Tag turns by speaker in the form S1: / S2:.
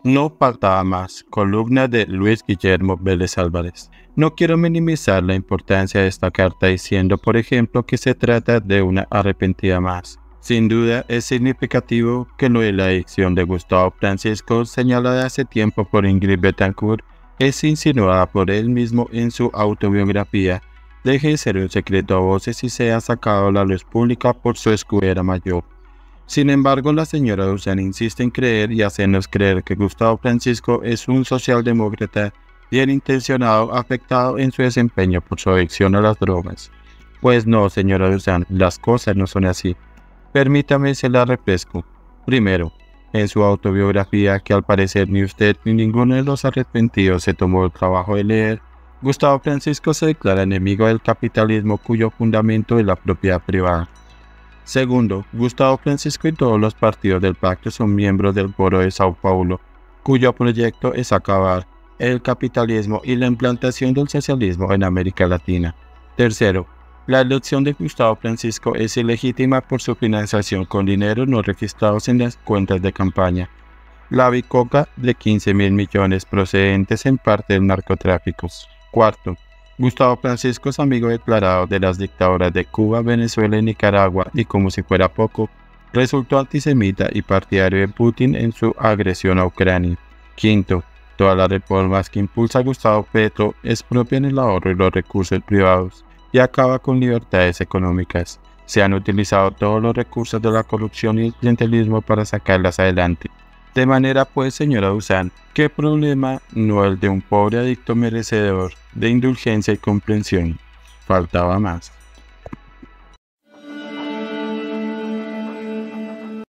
S1: No faltaba más, columna de Luis Guillermo Vélez Álvarez. No quiero minimizar la importancia de esta carta diciendo, por ejemplo, que se trata de una arrepentida más. Sin duda es significativo que lo de la adicción de Gustavo Francisco, señalada hace tiempo por Ingrid Betancourt, es insinuada por él mismo en su autobiografía, deje de ser un secreto a voces y sea sacado a la luz pública por su escudera mayor. Sin embargo, la señora Dusan insiste en creer y hacernos creer que Gustavo Francisco es un socialdemócrata bien intencionado afectado en su desempeño por su adicción a las drogas. Pues no, señora Dusan, las cosas no son así. Permítame se la refresco. Primero, en su autobiografía, que al parecer ni usted ni ninguno de los arrepentidos se tomó el trabajo de leer, Gustavo Francisco se declara enemigo del capitalismo cuyo fundamento es la propiedad privada. Segundo, Gustavo Francisco y todos los partidos del pacto son miembros del Foro de Sao Paulo, cuyo proyecto es acabar el capitalismo y la implantación del socialismo en América Latina. Tercero, la elección de Gustavo Francisco es ilegítima por su financiación con dinero no registrados en las cuentas de campaña. La bicoca de 15.000 millones procedentes en parte del narcotráfico. Cuarto, Gustavo Francisco es amigo declarado de las dictaduras de Cuba, Venezuela y Nicaragua y como si fuera poco, resultó antisemita y partidario de Putin en su agresión a Ucrania. Quinto, todas las reformas que impulsa Gustavo Petro expropian el ahorro y los recursos privados y acaba con libertades económicas. Se han utilizado todos los recursos de la corrupción y el clientelismo para sacarlas adelante. De manera pues, señora Dusan, ¿qué problema no el de un pobre adicto merecedor de indulgencia y comprensión? Faltaba más.